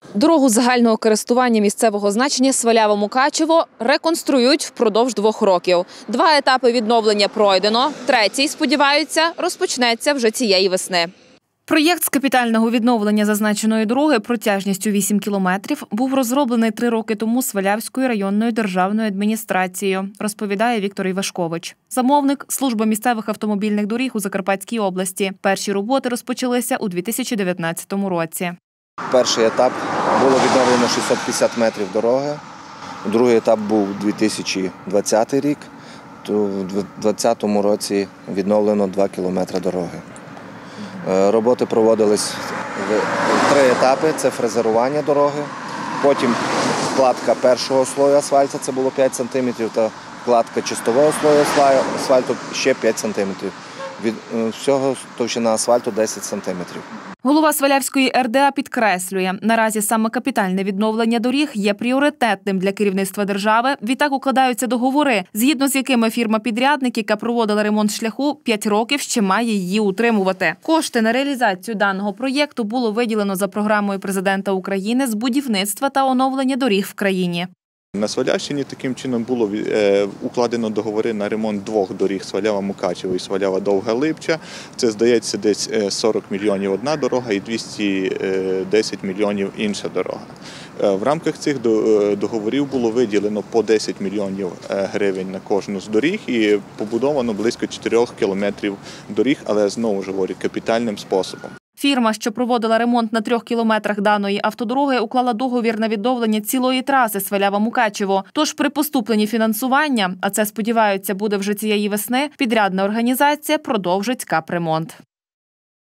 Дорогу загального користування місцевого значення Свалява-Мукачево реконструюють впродовж 2 років. 2 етапи відновлення пройдено, 3-й, сподіваються, розпочнеться вже цієї весни. Проєкт з капітального відновлення зазначеної дороги протяжністю 8 кілометрів був розроблений 3 роки тому Свалявською районною державною адміністрацією, розповідає Віктор Івашкович. Замовник – служба місцевих автомобільних доріг у Закарпатській області. Перші роботи розпочалися у 2019 році. Перший етап було відновлено 650 метрів дороги, другий етап був 2020 рік, то в 2020 році відновлено 2 кілометри дороги. Роботи проводились в 3 етапи – це фрезерування дороги, потім вкладка першого слою асфальту, це було 5 см, та вкладка чистового слою асфальту ще 5 см. Від всього товщина асфальту 10 см. Голова Свалявської РДА підкреслює, наразі саме капітальне відновлення доріг є пріоритетним для керівництва держави. Відтак укладаються договори, згідно з якими фірма-підрядник, яка проводила ремонт шляху, 5 років ще має її утримувати. Кошти на реалізацію даного проєкту було виділено за програмою президента України з будівництва та оновлення доріг в країні. На Свалявщині таким чином було укладено договори на ремонт 2 доріг – Свалява-Мукачево і Свалява-Довга-Липча. Це, здається, десь 40 мільйонів одна дорога і 210 мільйонів інша дорога. В рамках цих договорів було виділено по 10 мільйонів гривень на кожну з доріг і побудовано близько 4 кілометрів доріг, але, знову ж говорю, капітальним способом. Фірма, що проводила ремонт на 3 кілометрах даної автодороги, уклала договір на відновлення цілої траси Свалява-Мукачево. Тож при поступленні фінансування, а це, сподіваються, буде вже цієї весни, підрядна організація продовжить капремонт.